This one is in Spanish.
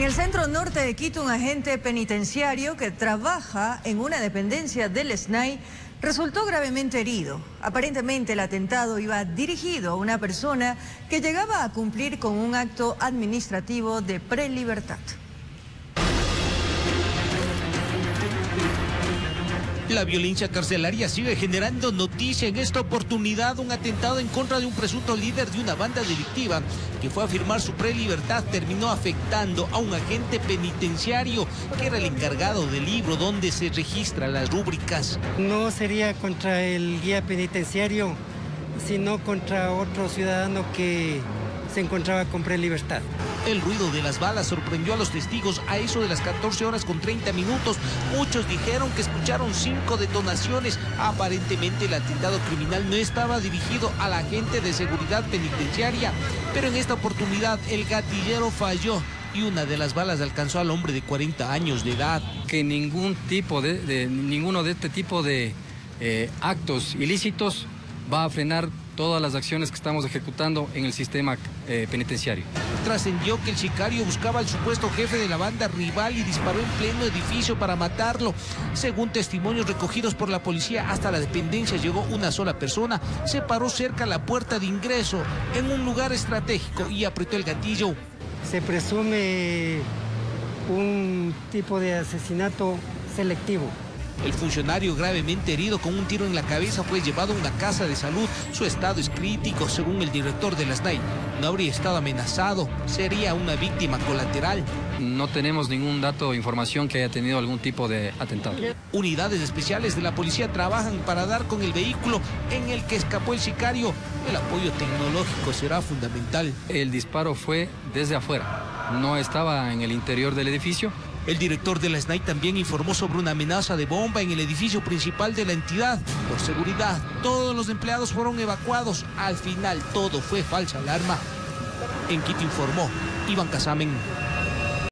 el centro norte de Quito, un agente penitenciario que trabaja en una dependencia del SNAI resultó gravemente herido. Aparentemente el atentado iba dirigido a una persona que llegaba a cumplir con un acto administrativo de prelibertad. La violencia carcelaria sigue generando noticia. En esta oportunidad, un atentado en contra de un presunto líder de una banda delictiva que fue a firmar su prelibertad terminó afectando a un agente penitenciario que era el encargado del libro donde se registran las rúbricas. No sería contra el guía penitenciario, sino contra otro ciudadano que se encontraba con prelibertad. El ruido de las balas sorprendió a los testigos a eso de las 14:30. Muchos dijeron que escucharon 5 detonaciones. Aparentemente el atentado criminal no estaba dirigido al agente de seguridad penitenciaria, pero en esta oportunidad el gatillero falló y una de las balas alcanzó al hombre de 40 años de edad. Que ninguno de este tipo de actos ilícitos va a frenar todas las acciones que estamos ejecutando en el sistema penitenciario. Trascendió que el sicario buscaba al supuesto jefe de la banda rival y disparó en pleno edificio para matarlo. Según testimonios recogidos por la policía, hasta la dependencia llegó una sola persona, se paró cerca a la puerta de ingreso en un lugar estratégico y apretó el gatillo. Se presume un tipo de asesinato selectivo. El funcionario, gravemente herido con un tiro en la cabeza, fue llevado a una casa de salud. Su estado es crítico, según el director de la SNAI. No habría estado amenazado, sería una víctima colateral. No tenemos ningún dato o información que haya tenido algún tipo de atentado. Unidades especiales de la policía trabajan para dar con el vehículo en el que escapó el sicario. El apoyo tecnológico será fundamental. El disparo fue desde afuera, no estaba en el interior del edificio. El director de la SNAI también informó sobre una amenaza de bomba en el edificio principal de la entidad. Por seguridad, todos los empleados fueron evacuados. Al final, todo fue falsa alarma. En Quito informó Iván Casamen.